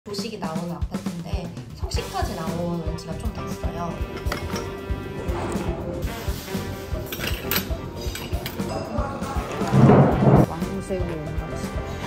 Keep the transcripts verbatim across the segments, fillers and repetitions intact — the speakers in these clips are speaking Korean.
조식이 나오는 아파트인데 석식까지 나온 지가 좀 됐어요. 왕새우 온가지.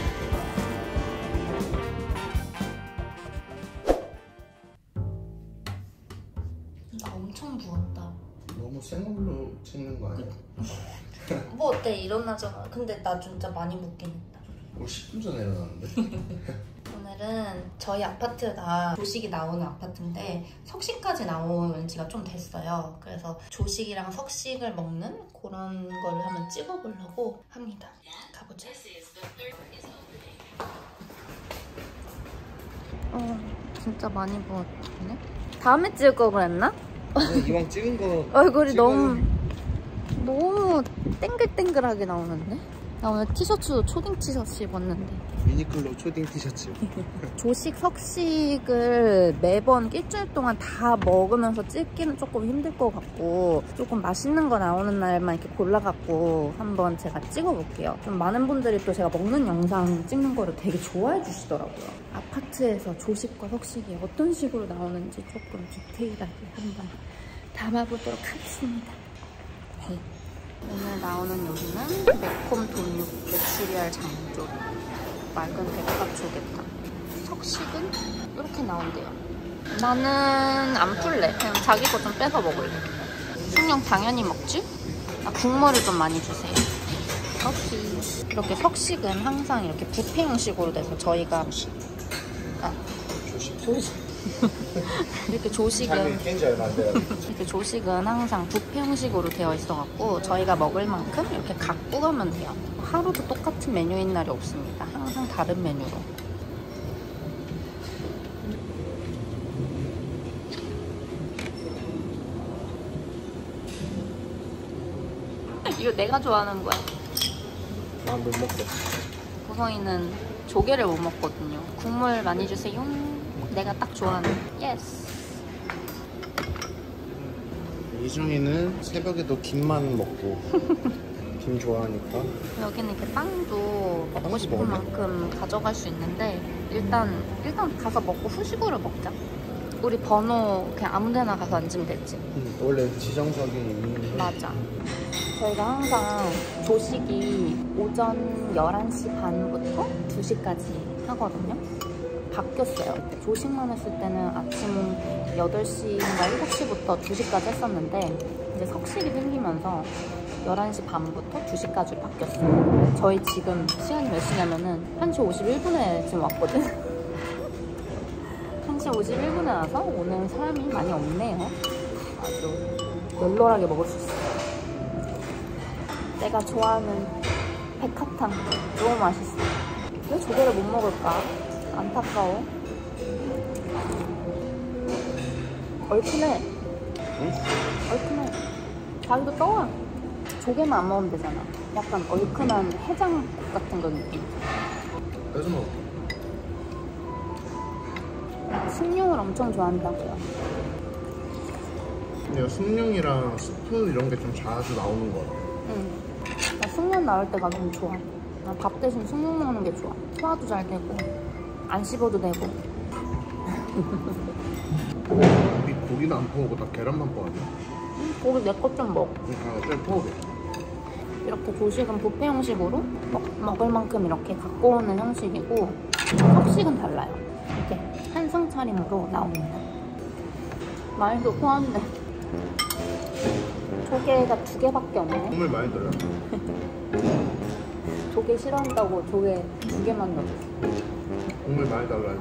나 엄청 부었다. 너무 생얼로 찍는 거 아니야? 뭐 어때? 일어나잖아. 근데 나 진짜 많이 붓긴 했다. 뭐 십 분 전에 일어났는데? 오늘은 저희 아파트가 조식이 나오는 아파트인데 석식까지 나온 지가 좀 됐어요. 그래서 조식이랑 석식을 먹는 그런 거를 한번 찍어보려고 합니다. 가보자. 어, 진짜 많이 부었네. 다음에 찍을 걸 그랬나? 이왕 찍은 거 얼굴이 찍어요. 너무 너무 땡글땡글하게 나오는데? 나 오늘 티셔츠도 초딩 티셔츠 입었는데 유니클로 초딩 티셔츠. 조식, 석식을 매번 일주일 동안 다 먹으면서 찍기는 조금 힘들 것 같고 조금 맛있는 거 나오는 날만 이렇게 골라갖고 한번 제가 찍어볼게요. 좀 많은 분들이 또 제가 먹는 영상 찍는 거를 되게 좋아해 주시더라고요. 아파트에서 조식과 석식이 어떤 식으로 나오는지 조금 디테일하게 한번 담아보도록 하겠습니다. 네. 오늘 나오는 요리는 매콤 돈육개 시리얼 장조림, 맑은 백합 조개탕, 석식은 이렇게 나온대요. 나는 안 풀래. 그냥 자기 거 좀 빼서 먹을래. 숭늉 당연히 먹지? 아, 국물을 좀 많이 주세요. 오케이. 이렇게 석식은 항상 이렇게 뷔페 형식으로 돼서 저희가 아, 조식. 조식. 이렇게 조식은 이렇게 조식은 항상 뷔페 형식으로 되어 있어갖고 저희가 먹을 만큼 이렇게 갖고 가면 돼요. 하루도 똑같은 메뉴인 날이 없습니다. 항상 다른 메뉴로. 이거 내가 좋아하는 거야. 난 못 먹겠어. 보성이는 조개를 못 먹거든요. 국물 많이 주세요. 내가 딱 좋아하는. 예스. 이정이는 새벽에도 김만 먹고 김 좋아하니까. 여기는 이렇게 빵도 먹고 빵도 싶은 먹을래? 만큼 가져갈 수 있는데 일단 일단 가서 먹고 후식으로 먹자. 우리 번호 그냥 아무 데나 가서 앉으면 됐지. 응, 원래 지정석이 있는. 맞아. 저희가 항상 조식이 오전 열한 시 반부터 두 시까지 하거든요. 바뀌었어요. 조식만 했을 때는 아침 여덟 시인가 일곱 시부터 두 시까지 했었는데 이제 석식이 생기면서 열한 시 반부터 두 시까지 바뀌었어요. 저희 지금 시간이 몇 시냐면은 한 시 오십일 분에 지금 왔거든? 한 시 오십일 분에 와서 오늘 사람이 많이 없네요. 아주 널널하게 먹을 수 있어요. 내가 좋아하는 백합탕 너무 맛있어. 왜 조개를 못 먹을까? 안타까워. 얼큰해. 응? 얼큰해. 자기도 떠와. 조개만 안 먹으면 되잖아. 약간 얼큰한 해장국 같은 거 느낌. 그래서 먹어. 숭늉을 엄청 좋아한다고요. 근데 숭늉이랑 스프 이런 게 좀 자주 나오는 거 같아. 응. 나 숭늉 나올 때가 너무 좋아. 나 밥 대신 숭늉 먹는 게 좋아. 소화도 잘 되고 안 씹어도 되고. 우리 고기는 안 퍼오고 다 계란만 퍼왔네. 응, 고기 내 것 좀 먹어. 아, 좀 퍼오게. 이렇게 조식은 뷔페 형식으로 먹, 먹을 만큼 이렇게 갖고 오는 형식이고 석식은 달라요. 이렇게 한 상 차림으로 나옵니다. 많이 좋아하는데 조개가 두 개밖에 없네. 국물 많이 들어요. 조개 싫어한다고 조개 두 개만 넣었어. 국물 많이 달라요.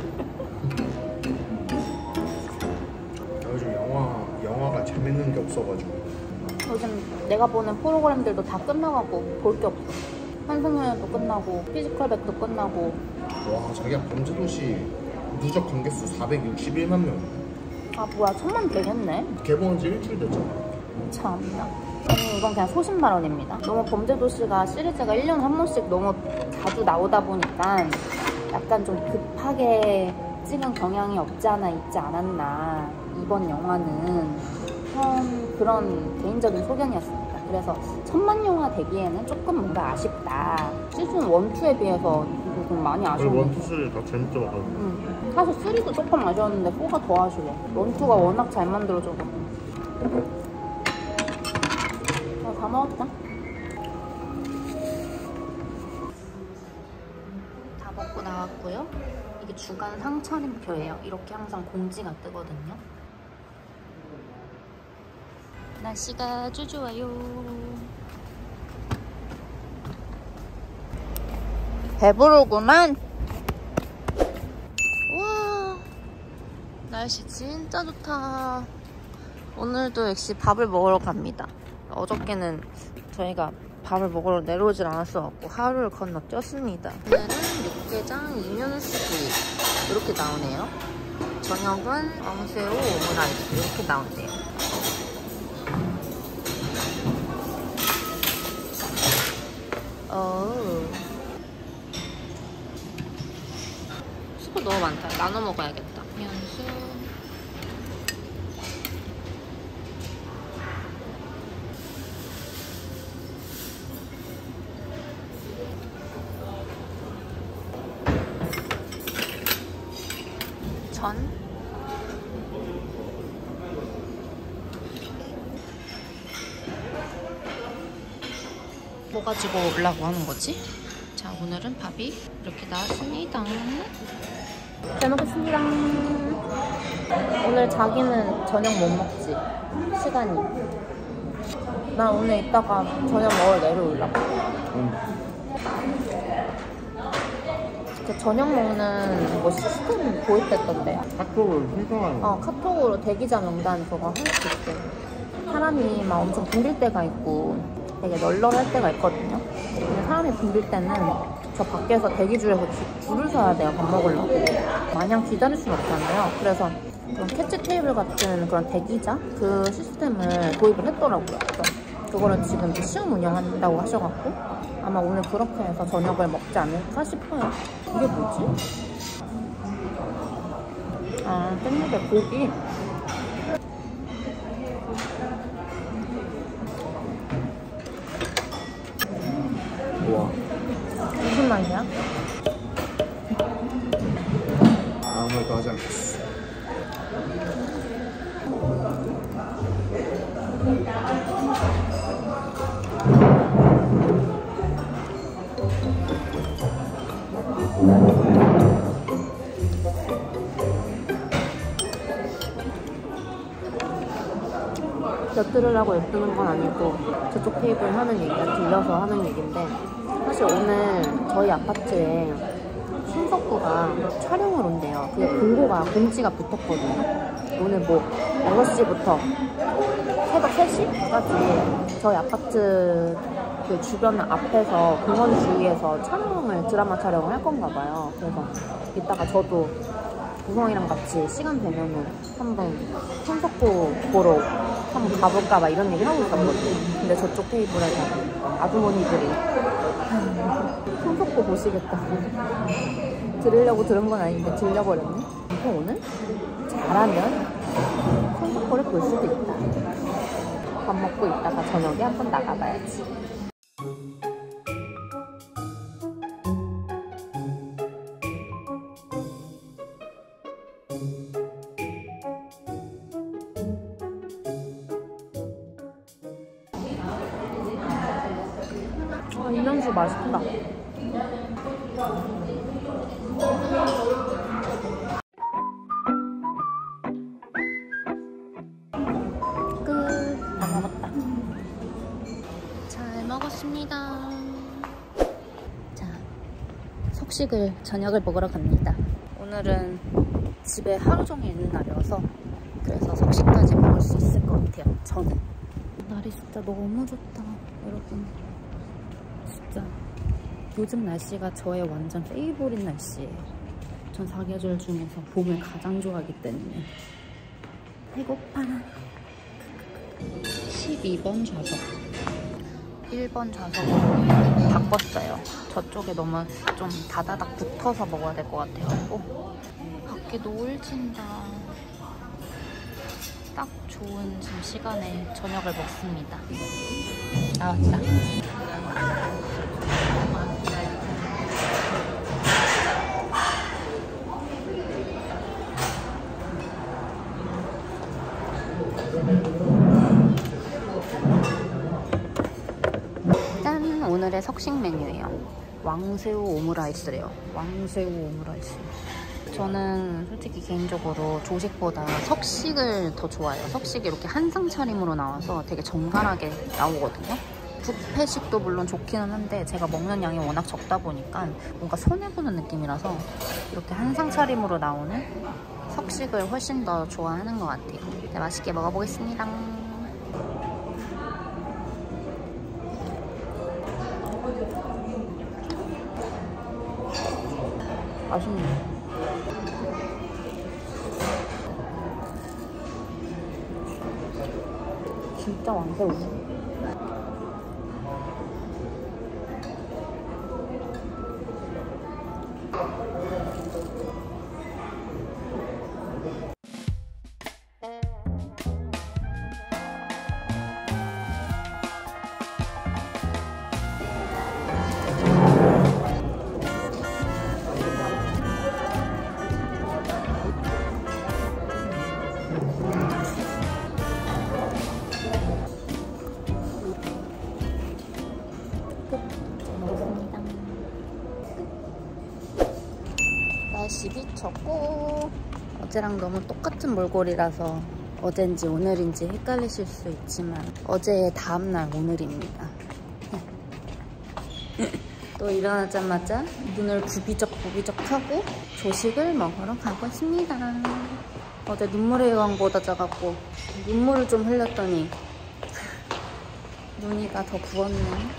요즘 영화, 영화가 재밌는 게 없어가지고. 요즘 내가 보는 프로그램들도 다 끝나가고 볼 게 없어. 환승연애도 끝나고 피지컬백도 끝나고. 와, 자기야 범죄도시 누적 관객수 사백육십일만 명. 아 뭐야 천만 되겠네. 개봉한 지 일주일 됐잖아. 참나. 아니 이건 그냥 소신발언입니다. 너무 범죄도시가 시리즈가 일 년에 한 번씩 너무 자주 나오다 보니까 약간 좀 급하게 찍은 경향이 없지 않아 있지 않았나. 이번 영화는 좀 그런 개인적인 소견이었습니다. 그래서 천만 영화 되기에는 조금 뭔가 아쉽다. 시즌 일, 이에 비해서 좀 많이 아니 아쉬웠네. 원투 쓰리 다 재밌게 봐가지고. 응. 사실 쓰리도 조금 아쉬웠는데 포가 더 아쉬워. 원투가 워낙 잘 만들어져서. 아, 다 먹었다. 다 먹고 나왔고요. 이게 주간 상차림표예요. 이렇게 항상 공지가 뜨거든요. 날씨가 아주 좋아요. 배부르구만. 우와, 날씨 진짜 좋다. 오늘도 역시 밥을 먹으러 갑니다. 어저께는 저희가 밥을 먹으러 내려오질 않았어갖고 하루를 건너뛰었습니다. 오늘은 육개장 이면수구 이렇게 나오네요. 저녁은 왕새우 오므라이스 이렇게 나오네요. 어우, 수고 너무 많다. 나눠 먹어야겠다. 면수 전 뭐 가지고 오려고 하는 거지? 자, 오늘은 밥이 이렇게 나왔습니다. 잘 먹겠습니다. 오늘 자기는 저녁 못 먹지? 시간이. 나 오늘 이따가 저녁 먹으러 내려오려고. 응. 그 저녁 먹는 뭐 시스템 도입됐던데. 카톡을 신청하는 거. 어, 카톡으로 대기자 명단 그거 할 수 있대. 사람이 막 엄청 붐빌 때가 있고 되게 널널할 때가 있거든요. 근데 사람이 붐빌 때는 저 밖에서 대기줄에서 주, 줄을 서야 돼요. 밥 먹으려고. 마냥 기다릴 수는 없잖아요. 그래서 그런 캐치 테이블 같은 그런 대기자 그 시스템을 도입을 했더라고요. 그래서 그거를 지금 시험 운영한다고 하셔갖고 아마 오늘 그렇게 해서 저녁을 먹지 않을까 싶어요. 이게 뭐지? 아, 깻잎에 고기. 우와. 무슨 맛이야? 아무 말도 하지 않겠어. 엿들으라고 엿드는 건 아니고 저쪽 테이블 하는 얘기가 들려서 하는 얘기인데 사실 오늘 저희 아파트에 신석구가 촬영을 온대요. 그게 공고가 공지가 붙었거든요. 오늘 뭐 여섯 시부터 새벽 세 시까지 저희 아파트 그 주변 앞에서 공원 주위에서 촬영을 드라마 촬영을 할 건가 봐요. 그래서 이따가 저도 구성이랑 같이 시간 되면은 한번 손석구 보러 한번 가볼까 봐 이런 얘기 하고 있었거든요. 근데 저쪽 테이블에서 아주머니들이 손석구 보시겠다고 들으려고 들은 건 아닌데 들려버렸네. 그럼 오늘 잘하면 손석구를 볼 수도 있다. 밥 먹고 있다가 저녁에 한번 나가봐야지. 아, 이면수 맛있다. 끝. 다 먹었다. 잘 먹었습니다. 자, 석식을 저녁을 먹으러 갑니다. 오늘은 집에 하루 종일 있는 날이어서 그래서 석식까지 먹을 수 있을 것 같아요. 저는. 날이 진짜 너무 좋다, 여러분. 진짜 요즘 날씨가 저의 완전 페이보릿 날씨예요. 전 사계절 중에서 봄을 가장 좋아하기 때문에. 배고파. 십이 번 좌석 일 번 좌석으로 바꿨어요. 저쪽에 너무 좀 다다닥 붙어서 먹어야 될 것 같아요. 밖에 노을 진다. 딱 좋은 지금 시간에 저녁을 먹습니다. 나왔다. 오늘의 석식 메뉴예요. 왕새우 오므라이스래요. 왕새우 오므라이스. 저는 솔직히 개인적으로 조식보다 석식을 더 좋아해요. 석식이 이렇게 한상 차림으로 나와서 되게 정갈하게 나오거든요. 뷔페식도 물론 좋기는 한데 제가 먹는 양이 워낙 적다 보니까 뭔가 손해보는 느낌이라서 이렇게 한상 차림으로 나오는 석식을 훨씬 더 좋아하는 것 같아요. 네, 맛있게 먹어보겠습니다. 맛있네. 진짜 왕새우. 날씨 미쳤고 어제랑 너무 똑같은 몰골이라서 어젠지 오늘인지 헷갈리실 수 있지만 어제의 다음날 오늘입니다. 또 일어나자마자 눈을 부비적 부비적 하고 조식을 먹으러 가고 있습니다. 어제 눈물의 여왕보다 작았고 눈물을 좀 흘렸더니 눈이가 더 부었네.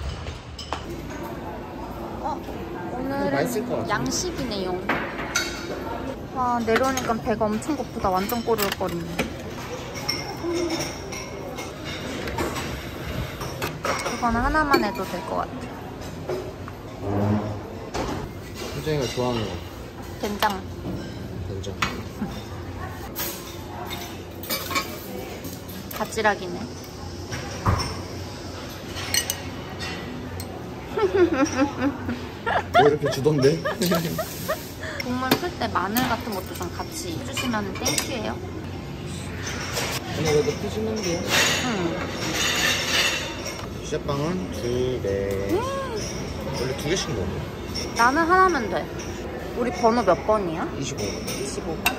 어? 오늘은 양식이네요. 와, 내려오니까 배가 엄청 고프다. 완전 꼬르륵거리네. 이거는 하나만 해도 될 것 같아. 효정이가 좋아하는 거. 된장. 된장. 바지락이네. 왜 이렇게 주던데? 국물 풀 때 마늘 같은 것도 좀 같이 주시면 땡큐예요. 아니 그래도 푸시는데요? 응. 시제빵은 두 개. 음. 원래 두 개씩 먹어. 나는 하나면 돼. 우리 번호 몇 번이야? 이십오. 이십오 번.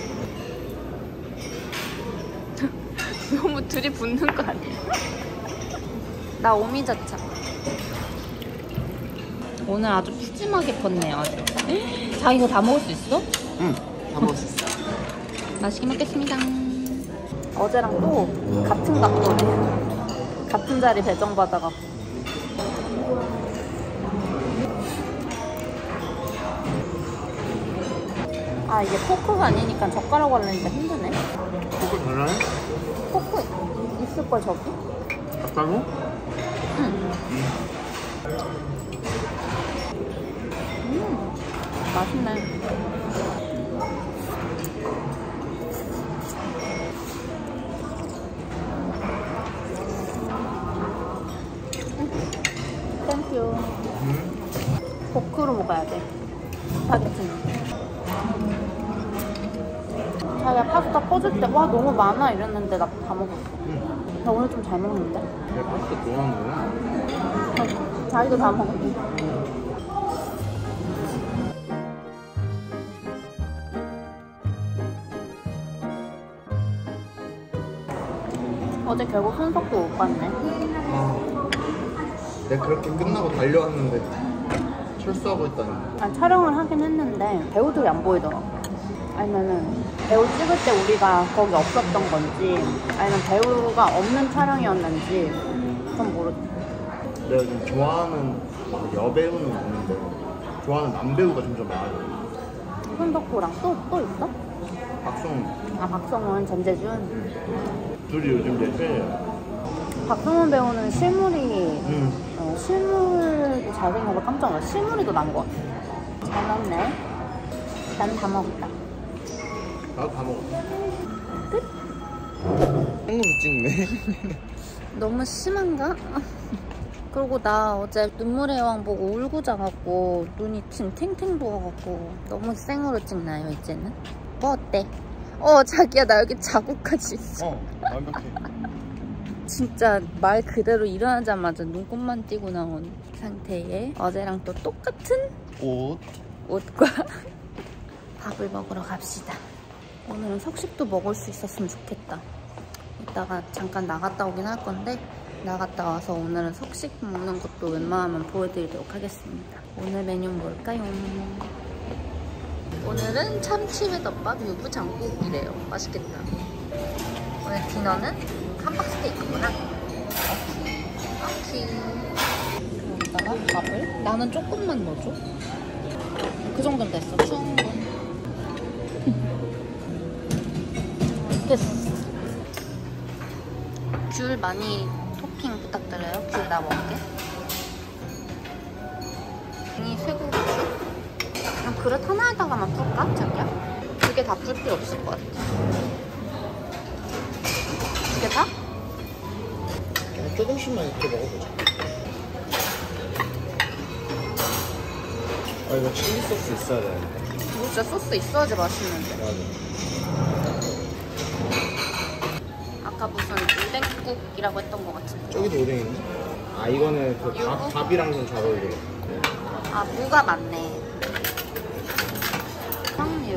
너무 둘이 붙는 거 아니야? 나 오미자차. 오늘 아주 푸짐하게 컸네요. 아주. 자기 이거 다 먹을 수 있어? 응, 다 먹을 수 있어. 맛있게 먹겠습니다. 어제랑 또 같은 각도네. 같은 자리 배정받아갖고. 아, 이게 포크가 아니니까 젓가락 하려니까 힘드네. 포크 달라요? 포크 있을걸 저기? 닭가루? 응. 음, 맛있네. 땡큐. 음. 포크로 먹어야 돼. 스파게티는. 자기야 파스타 퍼줄 때 와 너무 많아 이랬는데 나 다 먹었어. 응. 나 오늘 좀 잘 먹는데? 내가 파스타 좋아하는 거야? 어, 자기도 다 먹었지. 어제 결국 손석도 못 봤네. 아, 내가 그렇게 끝나고 달려왔는데 철수하고 있다니. 아니, 촬영을 하긴 했는데 배우들이 안 보이더라고. 아니면은 배우 찍을 때 우리가 거기 없었던 건지 아니면 배우가 없는 촬영이었는지 그건 모르겠어. 내가 좀 좋아하는 막 여배우는 없는데 좋아하는 남배우가 점점 많아져. 손석구랑 또, 또 있어? 박성훈. 아, 박성훈, 전재준. 응. 둘이 요즘 내 팬이야. 박성훈 배우는 실물이 응. 어, 실물도 잘생겨서 깜짝 놀랐어. 실물이 더 나은 것 같아. 잘 먹네. 난 다 먹었다. 나도 다 먹었어. 끝? 한국에서 찍네. 너무 심한가? 그리고 나 어제 눈물의 여왕 보고 울고 자갖고 눈이 지금 탱탱 부어갖고 너무 생으로 찍나요 이제는? 뭐 어때? 어 자기야 나 여기 자국까지 있어. 어 완벽해. 진짜 말 그대로 일어나자마자 눈곱만 띄고 나온 상태에 어제랑 또 똑같은 옷 옷과 밥을 먹으러 갑시다. 오늘은 석식도 먹을 수 있었으면 좋겠다. 이따가 잠깐 나갔다 오긴 할 건데 나갔다 와서 오늘은 석식 먹는 것도 웬만하면 보여드리도록 하겠습니다. 오늘 메뉴는 뭘까요? 오늘은 참치회덮밥 유부장국이래요. 맛있겠다. 오늘 디너는 함박스테이크구나. 오케이. 오케이. 여기다가 밥을 나는 조금만 넣어줘. 그 정도면 됐어. 충분. 됐어. 귤 많이 토핑 부탁드려요. 귤 나 먹게. 이 쇠고기주. 그냥 그릇 하나에다가만 풀까? 자기야? 두 개 다 풀 필요 없을 것 같아. 두 개 다? 그냥 조금씩만 이렇게 먹어보자. 아 이거 칠리 소스 있어야 되는데. 이거 진짜 소스 있어야지 맛있는데. 맞아. 아까 무슨 오뎅국이라고 했던 것 같은데. 저기도 오뎅인데? 아 이거는 그 밥, 밥이랑 좀 잘 어울려. 아 무가 많네. 석류.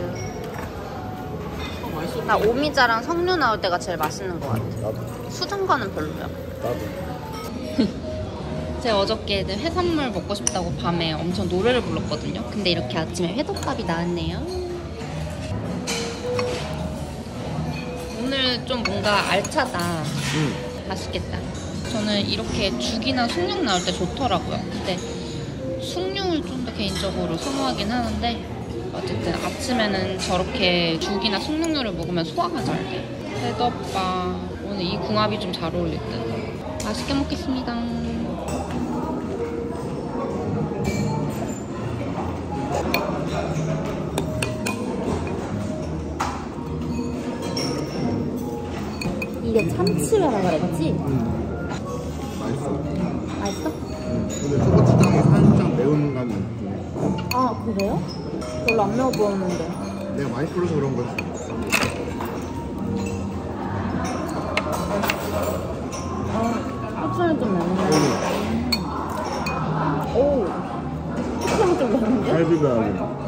어, 맛있어. 나 오미자랑 석류 나올 때가 제일 맛있는 것 같아. 나도. 수정과는 별로야. 나도. 제가 어저께 해산물 먹고 싶다고 밤에 엄청 노래를 불렀거든요. 근데 이렇게 아침에 회덮밥이 나왔네요. 오늘 좀 뭔가 알차다. 응. 맛있겠다. 저는 이렇게 죽이나 숭늉 나올 때 좋더라고요. 근데 숭늉을 좀 더 개인적으로 선호하긴 하는데 어쨌든 아침에는 저렇게 죽이나 숭늉류를 먹으면 소화가 잘 돼. 회덮밥. 오늘 이 궁합이 좀 잘 어울릴 듯. 맛있게 먹겠습니다. 이게 참치회라 그랬지? 응. 맛있어. 맛있어? 응. 근데 초고추장이 살짝 매운 감이 있네. 아 그래요? 별로 안 매워 보였는데. 내가 많이 뿌려서 그런 거지. 아 고추장이 좀 맵네. 응. 오 고추장이 좀 맵는데? 잘 비벼야 돼.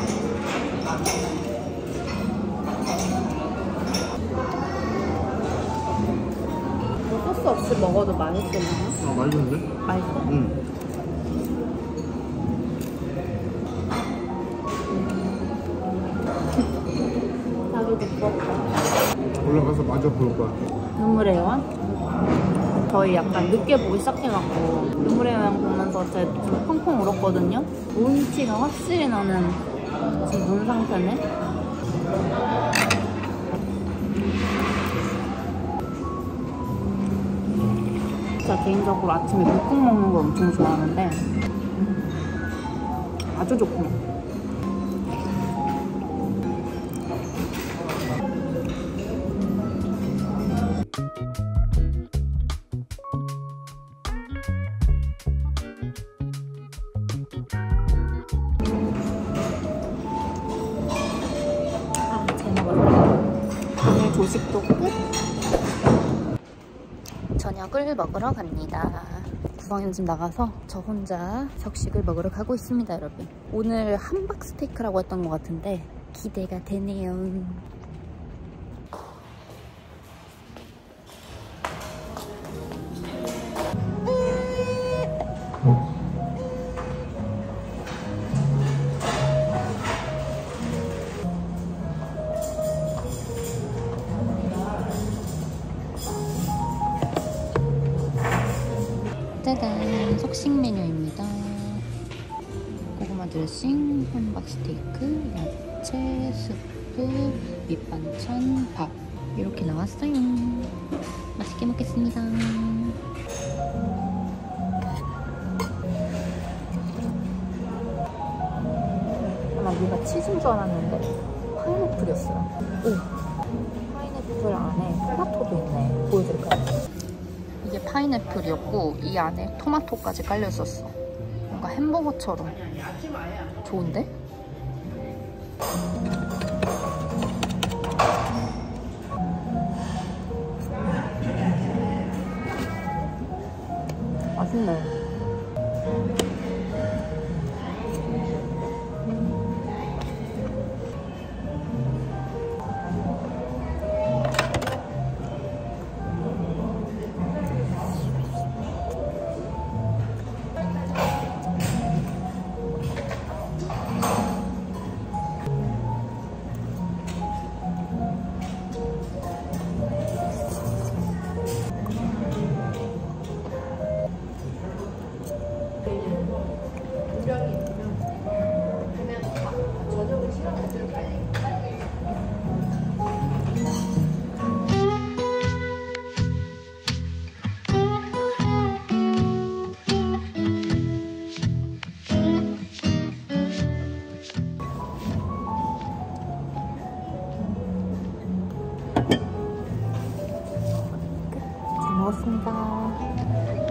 소스 없이 먹어도 맛있겠네. 아 맛있는데? 맛있어? 응. 자기도 부럽다. 올라가서 마저 볼 거야. 눈물의 여왕? 저희 약간 늦게 보기 시작해갖고 눈물의 여왕 보면서 제가 좀 펑펑 울었거든요. 운치가 확실히 나는 지금 눈 상태네. 진짜 개인적으로 아침에 묵국 먹는 걸 엄청 좋아하는데 아주 좋구나. 아, 잘 먹었다. 오늘 조식도 끝. 저녁을 먹으러 갑니다. 구성이는 지금 나가서 저 혼자 석식을 먹으러 가고 있습니다, 여러분. 오늘 함박스테이크라고 했던 것 같은데 기대가 되네요. 짜잔! 석식 메뉴입니다. 고구마 드레싱, 함박스테이크, 야채, 스프, 밑반찬, 밥 이렇게 나왔어요. 맛있게 먹겠습니다. 나 얘가 치즈인 줄 알았는데 파인애플이었어요. 오! 파인애플 안에 토마토도 있네. 보여드릴까요? 이게 파인애플이었고 이 안에 토마토까지 깔려 있었어. 뭔가 햄버거처럼 좋은데? 맛있네. 잘 먹었습니다.